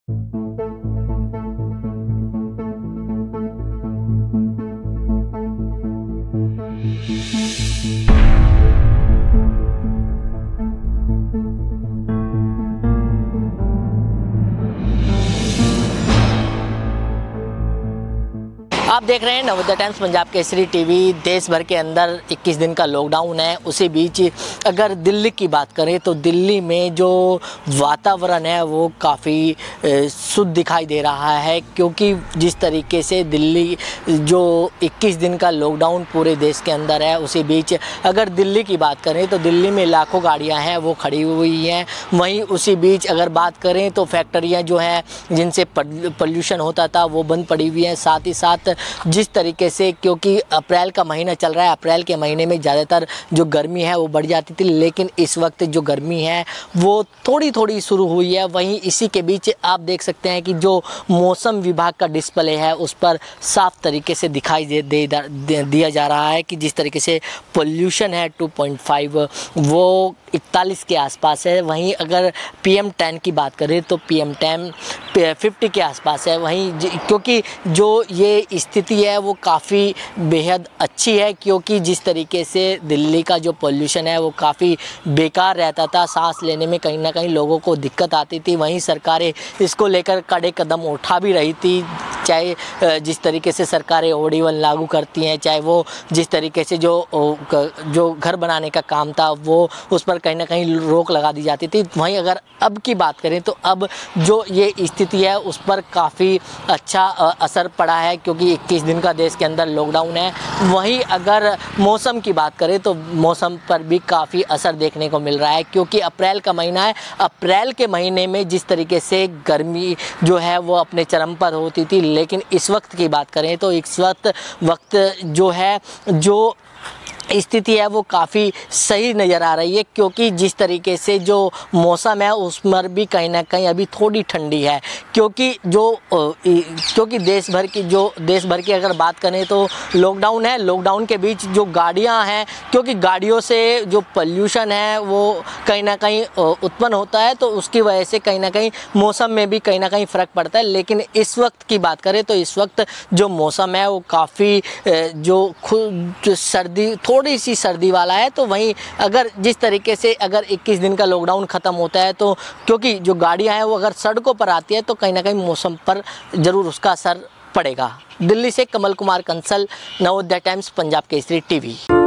आप देख रहे हैं नवोदय टाइम्स पंजाब केसरी टीवी। देश भर के अंदर 21 दिन का लॉकडाउन है। उसी बीच अगर दिल्ली की बात करें तो दिल्ली में जो वातावरण है वो काफ़ी शुद्ध दिखाई दे रहा है, क्योंकि जिस तरीके से दिल्ली जो 21 दिन का लॉकडाउन पूरे देश के अंदर है, उसी बीच अगर दिल्ली की बात करें तो दिल्ली में लाखों गाड़ियाँ हैं वो खड़ी हुई हैं। वहीं उसी बीच अगर बात करें तो फैक्ट्रियाँ जो हैं जिनसे पॉल्यूशन होता था वो बंद पड़ी हुई हैं। साथ ही साथ जिस तरीके से, क्योंकि अप्रैल का महीना चल रहा है, अप्रैल के महीने में ज़्यादातर जो गर्मी है वो बढ़ जाती थी, लेकिन इस वक्त जो गर्मी है वो थोड़ी थोड़ी शुरू हुई है। वहीं इसी के बीच आप देख सकते हैं कि जो मौसम विभाग का डिस्प्ले है उस पर साफ तरीके से दिखाई दिया जा रहा है कि जिस तरीके से पोल्यूशन है 2.5 वो 41 के आसपास है। वहीं अगर PM10 की बात करें तो PM10 50 के आसपास है। वहीं क्योंकि जो ये स्थिति है वो काफ़ी बेहद अच्छी है, क्योंकि जिस तरीके से दिल्ली का जो पोल्यूशन है वो काफ़ी बेकार रहता था, सांस लेने में कहीं ना कहीं लोगों को दिक्कत आती थी। वहीं सरकारें इसको लेकर कड़े कदम उठा भी रही थी, चाहे जिस तरीके से सरकारें OD1 लागू करती हैं, चाहे वो जिस तरीके से जो घर बनाने का काम था वो उस पर कहीं ना कहीं रोक लगा दी जाती थी। वहीं अगर अब की बात करें तो अब जो ये स्थिति है उस पर काफ़ी अच्छा असर पड़ा है, क्योंकि 21 दिन का देश के अंदर लॉकडाउन है। वहीं अगर मौसम की बात करें तो मौसम पर भी काफ़ी असर देखने को मिल रहा है, क्योंकि अप्रैल का महीना है। अप्रैल के महीने में जिस तरीके से गर्मी जो है वो अपने चरम पर होती थी, लेकिन इस वक्त की बात करें तो इस वक्त जो है जो स्थिति है वो काफ़ी सही नज़र आ रही है, क्योंकि जिस तरीके से जो मौसम है उस पर भी कहीं ना कहीं अभी थोड़ी ठंडी है। क्योंकि देश भर की अगर बात करें तो लॉकडाउन है। लॉकडाउन के बीच जो गाड़ियां हैं, क्योंकि गाड़ियों से जो पोल्यूशन है वो कहीं ना कहीं उत्पन्न होता है, तो उसकी वजह से कहीं ना कहीं मौसम में भी कहीं ना कहीं फ़र्क पड़ता है। लेकिन इस वक्त की बात करें तो इस वक्त जो मौसम है वो काफ़ी थोड़ी सी सर्दी वाला है। तो वहीं अगर जिस तरीके से अगर 21 दिन का लॉकडाउन ख़त्म होता है तो क्योंकि जो गाड़ियां हैं वो अगर सड़कों पर आती है तो कहीं ना कहीं मौसम पर ज़रूर उसका असर पड़ेगा। दिल्ली से कमल कुमार कंसल, नवोदय टाइम्स पंजाब केसरी टीवी।